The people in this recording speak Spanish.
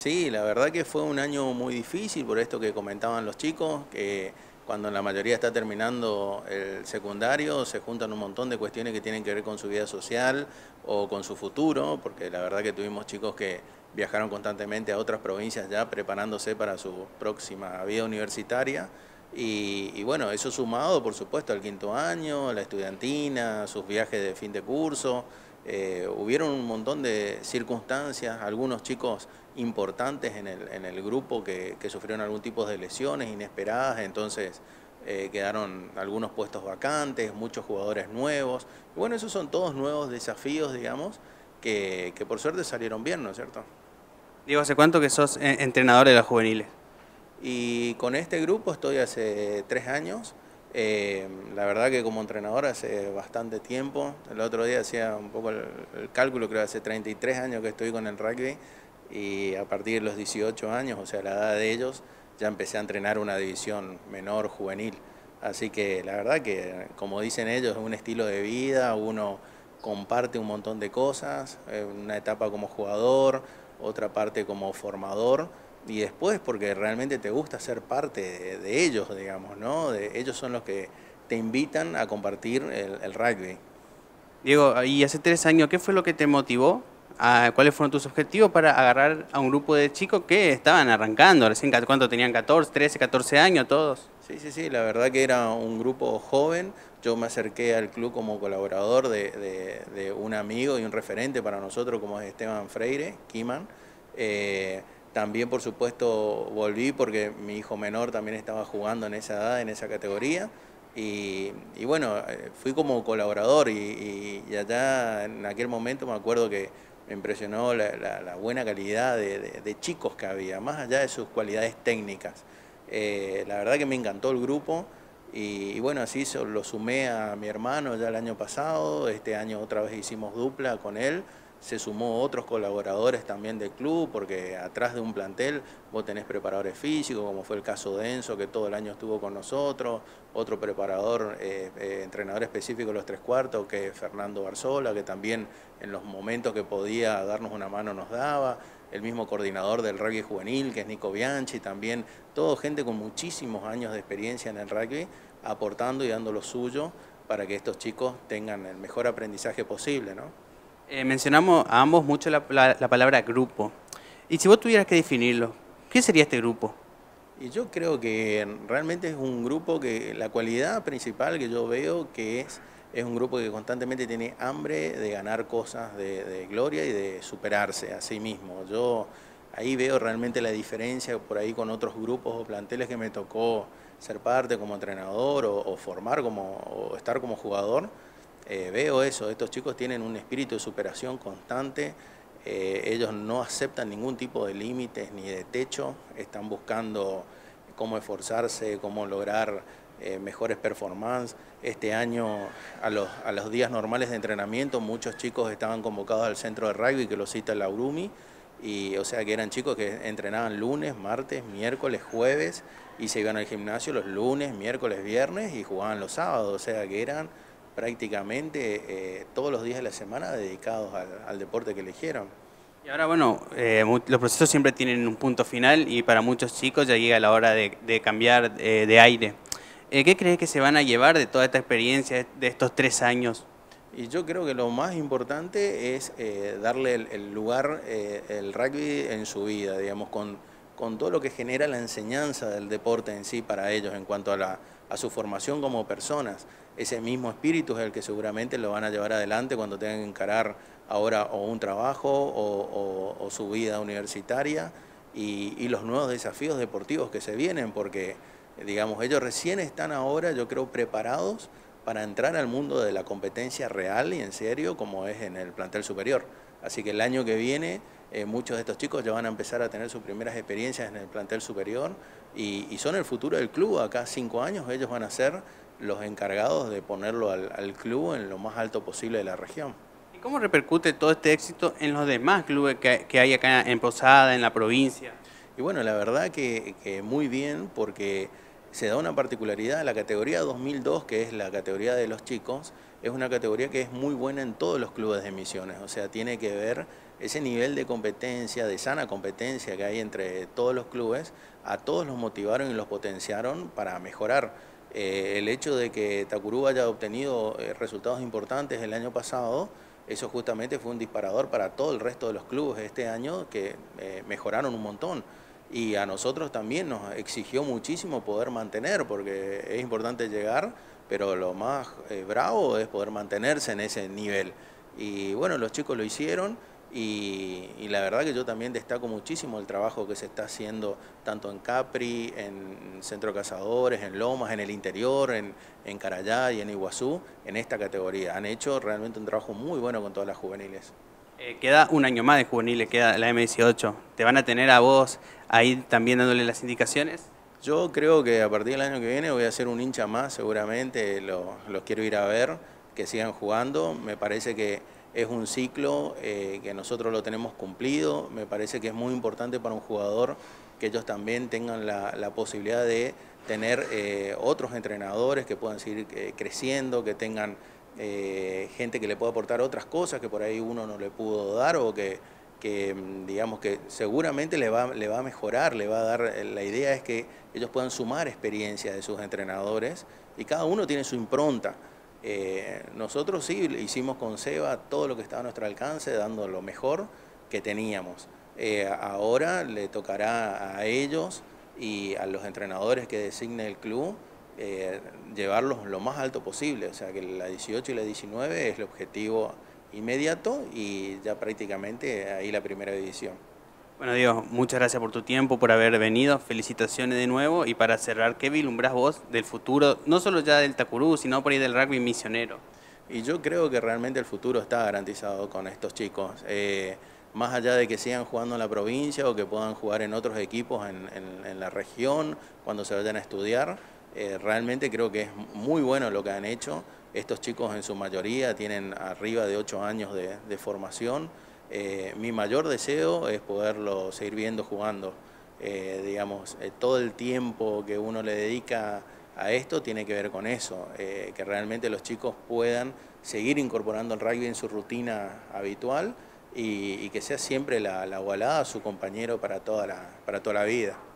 Sí, la verdad que fue un año muy difícil por esto que comentaban los chicos, que cuando la mayoría está terminando el secundario se juntan un montón de cuestiones que tienen que ver con su vida social o con su futuro, porque la verdad que tuvimos chicos que viajaron constantemente a otras provincias ya preparándose para su próxima vida universitaria. Y bueno, eso sumado por supuesto al quinto año, la estudiantina, sus viajes de fin de curso. Hubieron un montón de circunstancias, algunos chicos importantes en el grupo que sufrieron algún tipo de lesiones inesperadas, entonces quedaron algunos puestos vacantes, muchos jugadores nuevos. Y bueno, esos son todos nuevos desafíos, digamos, que por suerte salieron bien, ¿no es cierto? Diego, ¿hace cuánto que sos entrenador de los juveniles? Y con este grupo estoy hace 3 años. La verdad que como entrenador hace bastante tiempo. El otro día hacía un poco el cálculo, creo que hace 33 años que estoy con el rugby y a partir de los 18 años, o sea, la edad de ellos, ya empecé a entrenar una división menor juvenil. Así que la verdad que, como dicen ellos, es un estilo de vida, uno comparte un montón de cosas, una etapa como jugador, otra parte como formador y después porque realmente te gusta ser parte de ellos, digamos, ¿no? Ellos son los que te invitan a compartir el rugby. Diego, y hace 3 años, ¿qué fue lo que te motivó? ¿Cuáles fueron tus objetivos para agarrar a un grupo de chicos que estaban arrancando? Recién, ¿cuánto tenían? 14, 13, 14 años todos. Sí, sí, sí, la verdad que era un grupo joven. Yo me acerqué al club como colaborador de un amigo y un referente para nosotros como es Esteban Freire, Kiman. También, por supuesto, volví porque mi hijo menor también estaba jugando en esa edad, en esa categoría. Y bueno, fui como colaborador y allá en aquel momento me acuerdo que me impresionó la buena calidad de chicos que había, más allá de sus cualidades técnicas. La verdad que me encantó el grupo y bueno, así lo sumé a mi hermano ya el año pasado, este año otra vez hicimos dupla con él, se sumó otros colaboradores también del club, porque atrás de un plantel vos tenés preparadores físicos, como fue el caso de Enzo, que todo el año estuvo con nosotros, otro preparador, entrenador específico de los tres cuartos, que es Fernando Barzola, que también en los momentos que podía darnos una mano nos daba, el mismo coordinador del rugby juvenil, que es Nico Bianchi, también, todo gente con muchísimos años de experiencia en el rugby, aportando y dando lo suyo para que estos chicos tengan el mejor aprendizaje posible, ¿no? Mencionamos a ambos mucho la palabra grupo. Y si vos tuvieras que definirlo, ¿qué sería este grupo? Y yo creo que realmente es un grupo que la cualidad principal que yo veo que es un grupo que constantemente tiene hambre de ganar cosas de gloria y de superarse a sí mismo. Yo ahí veo realmente la diferencia por ahí con otros grupos o planteles que me tocó ser parte como entrenador o formar o estar como jugador. Veo eso, estos chicos tienen un espíritu de superación constante. Ellos no aceptan ningún tipo de límites ni de techo, están buscando cómo esforzarse, cómo lograr mejores performances. Este año, a los días normales de entrenamiento, muchos chicos estaban convocados al centro de rugby que lo cita la URUMI, y o sea que eran chicos que entrenaban lunes, martes, miércoles, jueves, y se iban al gimnasio los lunes, miércoles, viernes y jugaban los sábados, o sea que eran prácticamente todos los días de la semana dedicados al deporte que eligieron. Y ahora, bueno, los procesos siempre tienen un punto final y para muchos chicos ya llega la hora de cambiar de aire. ¿Qué crees que se van a llevar de toda esta experiencia de estos 3 años? Y yo creo que lo más importante es darle el lugar, el rugby en su vida, digamos, con todo lo que genera la enseñanza del deporte en sí para ellos en cuanto a su formación como personas. Ese mismo espíritu es el que seguramente lo van a llevar adelante cuando tengan que encarar ahora o un trabajo o su vida universitaria y los nuevos desafíos deportivos que se vienen, porque digamos, ellos recién están ahora, yo creo, preparados para entrar al mundo de la competencia real y en serio, como es en el plantel superior. Así que el año que viene muchos de estos chicos ya van a empezar a tener sus primeras experiencias en el plantel superior y son el futuro del club. Acá 5 años ellos van a ser los encargados de ponerlo al club en lo más alto posible de la región. ¿Y cómo repercute todo este éxito en los demás clubes que hay acá en Posada, en la provincia? Y bueno, la verdad que muy bien porque se da una particularidad. La categoría 2002, que es la categoría de los chicos, es una categoría que es muy buena en todos los clubes de Misiones. O sea, tiene que ver ese nivel de competencia, de sana competencia que hay entre todos los clubes, a todos los motivaron y los potenciaron para mejorar. El hecho de que Tacuarembó haya obtenido resultados importantes el año pasado, eso justamente fue un disparador para todo el resto de los clubes este año que mejoraron un montón. Y a nosotros también nos exigió muchísimo poder mantener, porque es importante llegar, pero lo más bravo es poder mantenerse en ese nivel. Y bueno, los chicos lo hicieron. Y la verdad que yo también destaco muchísimo el trabajo que se está haciendo tanto en Capri, en Centro Cazadores, en Lomas, en el interior, en Carayá y en Iguazú, en esta categoría. Han hecho realmente un trabajo muy bueno con todas las juveniles. Queda un año más de juveniles, queda la M18. ¿Te van a tener a vos ahí también dándole las indicaciones? Yo creo que a partir del año que viene voy a ser un hincha más, seguramente los quiero ir a ver, que sigan jugando. Me parece que es un ciclo que nosotros lo tenemos cumplido. Me parece que es muy importante para un jugador que ellos también tengan la posibilidad de tener otros entrenadores que puedan seguir creciendo, que tengan gente que le pueda aportar otras cosas que por ahí uno no le pudo dar o que digamos que seguramente le va a mejorar, le va a dar, la idea es que ellos puedan sumar experiencia de sus entrenadores y cada uno tiene su impronta. Nosotros sí hicimos con Seba todo lo que estaba a nuestro alcance, dando lo mejor que teníamos. Ahora le tocará a ellos y a los entrenadores que designe el club llevarlos lo más alto posible, o sea que la 18 y la 19 es el objetivo inmediato y ya prácticamente ahí la primera división. Bueno, Diego, muchas gracias por tu tiempo, por haber venido, felicitaciones de nuevo y para cerrar, ¿qué vislumbrás vos del futuro, no solo ya del Tacuarembó, sino por ahí del rugby misionero? Y yo creo que realmente el futuro está garantizado con estos chicos. Más allá de que sigan jugando en la provincia o que puedan jugar en otros equipos en la región cuando se vayan a estudiar, realmente creo que es muy bueno lo que han hecho. Estos chicos en su mayoría tienen arriba de 8 años de formación. Mi mayor deseo es poderlo seguir viendo jugando. Digamos, todo el tiempo que uno le dedica a esto tiene que ver con eso, que realmente los chicos puedan seguir incorporando el rugby en su rutina habitual y que sea siempre la Ovalada su compañero para toda la vida.